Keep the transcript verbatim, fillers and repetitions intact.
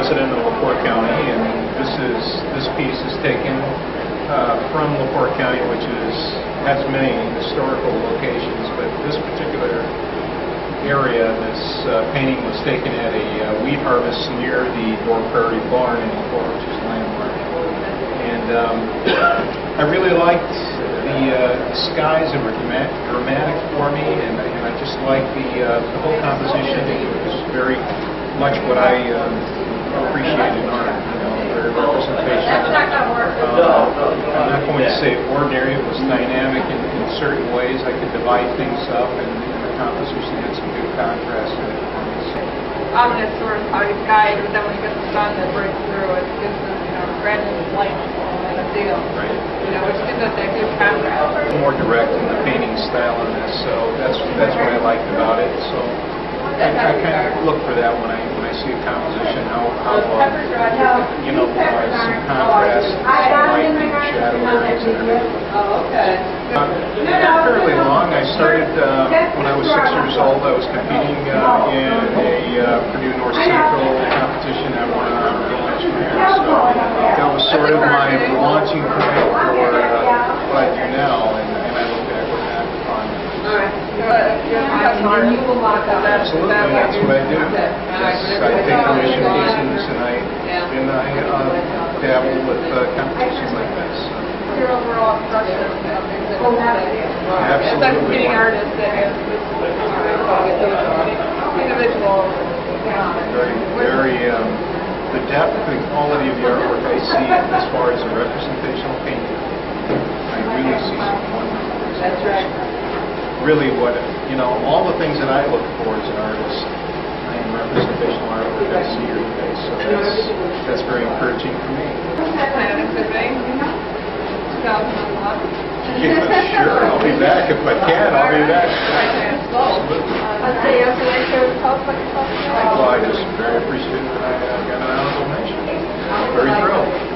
resident of LaPorte County, and this is this piece is taken uh, from LaPorte County, which is has many historical locations, but this particular area, this uh, painting was taken at a uh, wheat harvest near the Braun-Perez barn in LaPorte, which is landmark. And um, I really liked the uh, skies that were dramatic for me, and, and I just liked the, uh, the whole composition. It was very much what I um, appreciate in art, you know, very representational. Uh, I'm not going to say ordinary, it was dynamic in, in certain ways. I could divide things up, and, and the composition had some good contrast in it for me. So. Ominous sort of cloudy sky, but then when you get the sun that breaks through, it gives us, you know, red and light and a deal. Right. You know, which gives us that good contrast. More direct in the painting style in this, so that's that's what I liked about it. So I, I kind of look for that when I when I see a composition, how how uh, you know uh, some contrast, some light and shadow areas and everything. Oh, okay. Uh, not fairly long. I started uh, when I was six years old. I was competing uh, in a uh, Purdue North Central competition. I won an honorable mention there, so that was sort of my launching point for uh, what I do now, and, and I look back with that fun. All right. Absolutely, that's what I do. Yes, I take commission pieces and I and I uh, dabble with uh, competitions like this. Your overall impression of it? Absolutely. As a competing artist, that has individual. Very, very. Um, the depth and quality of the artwork I see as far as a representational painting, I really see some wonderful results. That's right. Really, what you know, all the things that I look for as an artist in representational artwork I see here today. So that's that's very encouraging for me. Plan on exhibiting? Yeah, sure, I'll be back if I can. I'll be back. Absolutely. Well, I just very appreciative that I uh, got an honorable mention. Very thrilled.